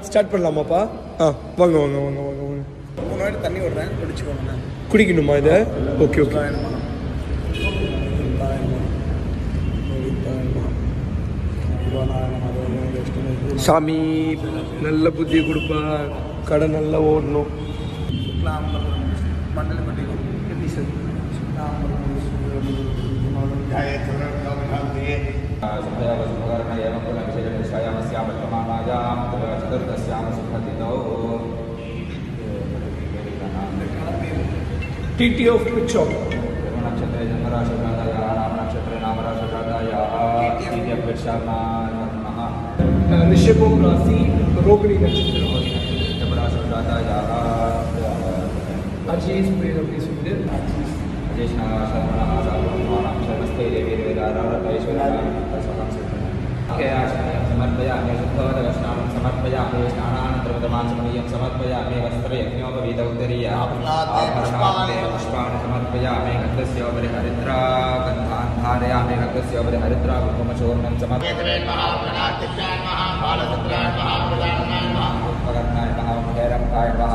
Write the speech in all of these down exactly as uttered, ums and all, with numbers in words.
Start பண்ணலாமாப்பா? ஆ வாங்க வாங்க வாங்க வாங்க வாங்க. மூணு வாட்டி தண்ணி விடுறேன், குடிச்சுக்கோங்க. குடிக்கணுமா இதை? Okay okay. சாமி நல்ல புத்தி கொடுப்பா, கடை நல்லா ஓடணும். மண்டல பட்டிக்கும் எப்படி sir? T T of which shop? नक्षत्र जन्मराशि जाताया नाम नक्षत्र नाम राशि जाताया T T of which shop नमः ऋषभम राशि रोहिणी नक्षत्र जन्मराशि जाताया अजय स्प्रे अपनी सुंदर अजय शर्मणः सर्वनाम सर्वस्ते देवी वेदाराधनेश्वराय समर्पयामि शुद्धवदस्नानं समर्पयामि स्नानानन्तरं समनीयं समर्पयामि वस्त्रयज्ञोपवीतौत्तरीय आभरणानि पुष्पाणि समर्पयामि गन्धस्योपरि हरिद्रा गन्धान् धारयामि गन्धस्योपरि हरिद्रा कुङ्कुमचूर्णं समर्पयामि उपकरणाय नमः भैरवाय नमः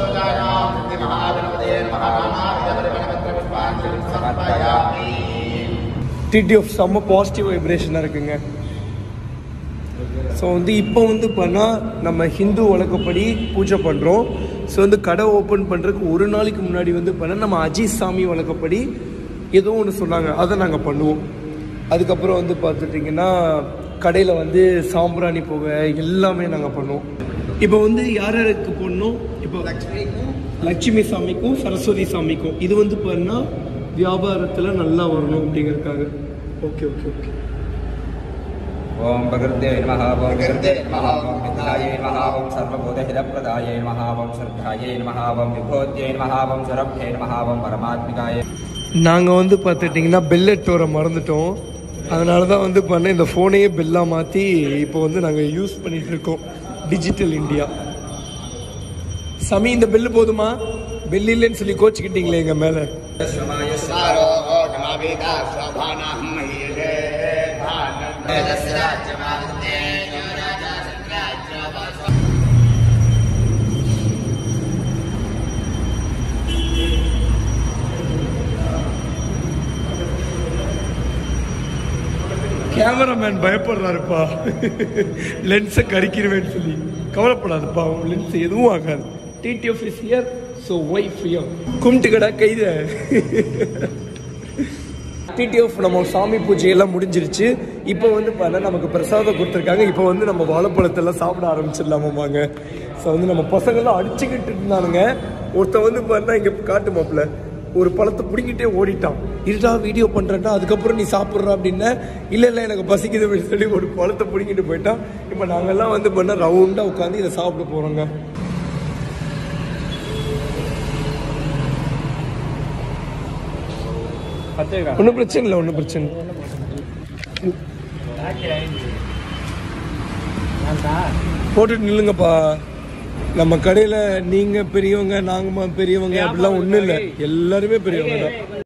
समर्पयामि. T T of செம்ம பாசிட்டிவ் வைப்ரேஷனாக இருக்குங்க. ஸோ வந்து இப்போ வந்து பண்ணால் நம்ம ஹிந்து வழக்கப்படி பூஜை பண்ணுறோம். ஸோ வந்து கடை ஓப்பன் பண்ணுறதுக்கு ஒரு நாளைக்கு முன்னாடி வந்து பண்ணால் நம்ம அஜய் சாமி வழக்கப்படி ஏதோ ஒன்று சொன்னாங்க, அதை நாங்கள் பண்ணுவோம். அதுக்கப்புறம் வந்து பார்த்துட்டிங்கன்னா கடையில் வந்து சாம்பிராணி புகை எல்லாமே நாங்கள் பண்ணுவோம். இப்போ வந்து யார் யாருக்கு போடணும்? இப்போ லக்ஷ்மிக்கும் லட்சுமி சாமிக்கும் சரஸ்வதி சாமிக்கும் இது வந்து பண்ணால் வியாபாரத்தில் நல்லா வரணும் அப்படிங்கிறதுக்காக. Okay okay okay. ओम प्रकृते नमः ओम कीर्ते नमः ओम विद्याये नमः ओम सर्वभूतहितप्रदाये नमः ओम श्रद्धाये नमः ओम विभूत्यै नमः ओम स्वरभ्ये नमः ओम परमात्मिकाये. நாங்கள் வந்து பார்த்துட்டிங்கன்னா பெல் எட்டு வர மறந்துட்டோம். அதனால தான் வந்து பண்ண இந்த ஃபோனையே பெல்லாக மாற்றி இப்போ வந்து நாங்கள் யூஸ் பண்ணிகிட்ருக்கோம். Digital India. சாமி இந்த பெல்லு போதுமா? பெல் இல்லைன்னு சொல்லி கோச்சிக்கிட்டீங்களே எங்கள் மேலே. கேமராமேன் பயப்படுறாருப்பா, லென்ஸை கறிக்கிறவேன்னு சொல்லி. கவலைப்படாதுப்பா, லென்ஸ் எதுவும் ஆகாது. T T of is here, so why fear? கும்பிட்டு கடை கைத. T T of நம்ம சாமி பூஜையெல்லாம் முடிஞ்சிருச்சு. இப்போ வந்து பார்த்தா நமக்கு பிரசாதம் கொடுத்துருக்காங்க. இப்போ வந்து நம்ம வாழைப்பழத்தெல்லாம் சாப்பிட ஆரம்பிச்சிடலாமாங்க. ஸோ வந்து நம்ம பசங்கள்லாம் அடிச்சுக்கிட்டு இருந்தானுங்க. ஒருத்தன் வந்து பார்த்தா இங்கே காட்டு மாப்பிள்ள ஒரு பழத்தை பிடிக்கிட்டே ஓடிட்டான். இருடா வீடியோ பண்ணுறேன்டா, அதுக்கப்புறம் நீ சாப்பிட்ற அப்படின்னா இல்லை இல்லை எனக்கு பசிக்குது அப்படின்னு சொல்லி ஒரு பழத்தை பிடிக்கிட்டு போயிட்டான். இப்போ நாங்கள்லாம் வந்து பண்ண ரவுண்டாக உட்காந்து இதை சாப்பிட போகிறோங்க. ஒன்றும் பிரச்சனை இல்லை, ஒன்றும் பிரச்சனை போட்டுட்டு நில்லுங்கப்பா. நம்ம கடையில் நீங்கள் பெரியவங்க நாங்கள் பெரியவங்க அப்படிலாம் ஒன்றும் இல்லை, எல்லாருமே பெரியவங்க தான்.